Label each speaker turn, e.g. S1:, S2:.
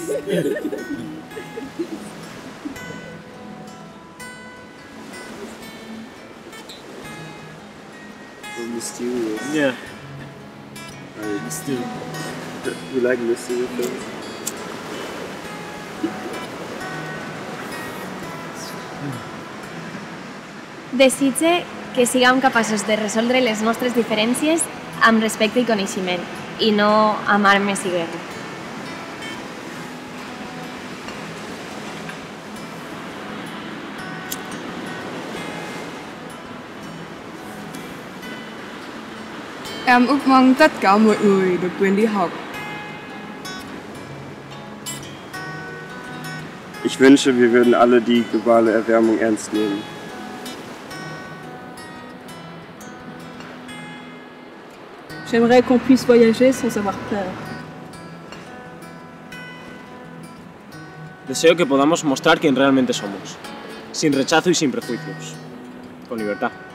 S1: So mysterious.
S2: Yeah.
S1: Mysterious. You like mysterious things?
S3: Desitge que siguem capaços de resoldre les nostres diferències amb respecte i coneixement, i no amb armes i guerra.
S4: Em ước mong tất cả mọi người được quyền đi học.
S1: Ich wünsche, wir würden alle die globale Erwärmung ernst nehmen.
S5: J'aimerais qu'on puisse voyager sans avoir peur.
S2: Deseo que podamos mostrar quién realmente somos, sin rechazo y sin prejuicios, con libertad.